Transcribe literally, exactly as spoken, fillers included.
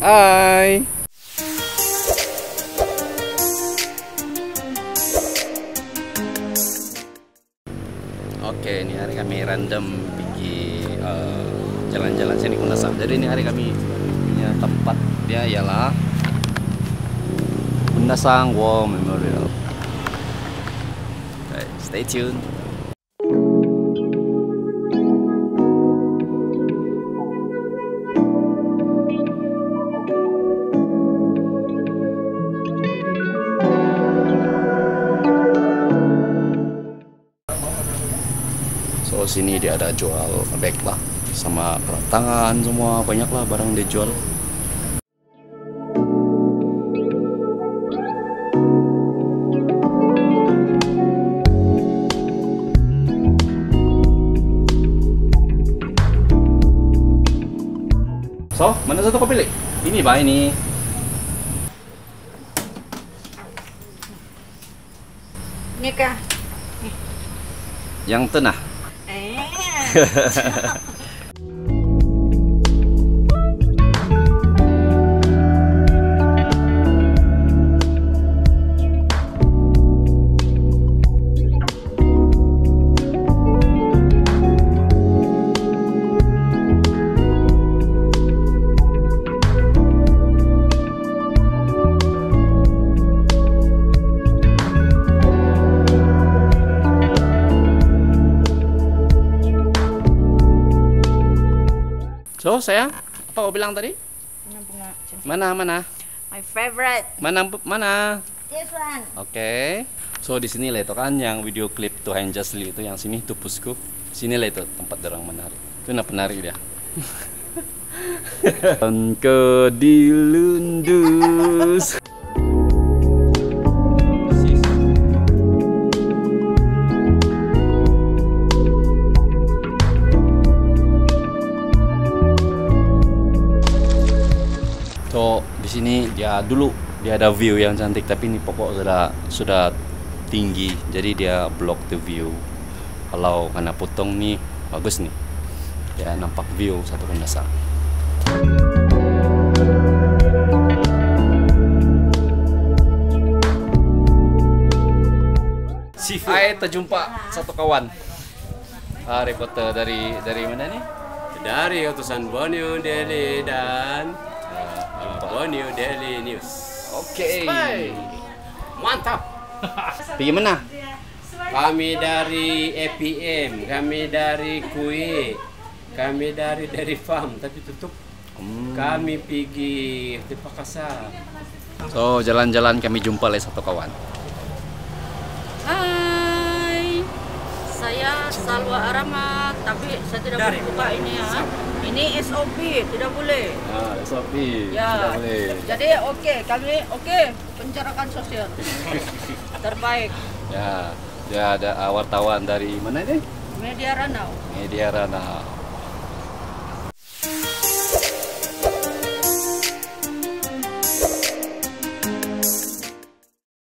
Hai. Oke, ini hari kami random pergi jalan-jalan uh, sini Kundasang. Jadi ini hari kami punya tempat dia ialah Kundasang War Memorial. Okay, stay tuned. So sini dia ada jual bag lah, sama perang tangan semua, banyak lah barang dia jual. So, mana satu kau pilih? Ini bah ini. Ini kah? Yang tenah. So, sayang, apa kau bilang tadi? Mana, mana? My favorite. Mana, mana? This one. Oke. Okay. So, di sini lah itu kan yang video klip Tuhan Jasli itu yang sini itu pusku. Sini lah itu tempat orang menari. Itu nak penari dia. Ke dilundus. So di sini dia dulu dia ada view yang cantik, tapi ini pokok sudah sudah tinggi, jadi dia block the view. Kalau karena potong nih bagus nih, ya nampak view satu Kundasang. Hai, terjumpa satu kawan. Ah, reporter dari dari mana nih? Dari utusan Borneo Daily dan uh, Borneo Daily News. Oke. Okay. Mantap. Pergi mana? Kami dari E P M, kami dari Kue, kami dari Dairy Farm tapi tutup. Hmm. Kami pergi di Pakasar. So jalan-jalan kami jumpa lagi satu kawan. Hai, saya Salwa Arama, tapi saya tidak boleh buka ini ya. Ini S O P, tidak boleh. Ah, S O P, ya, tidak boleh. Jadi oke, okay, kami oke, okay, pencerahan sosial terbaik. Ya, dia ada uh, wartawan dari mana ini? Media Ranau. Media Ranau.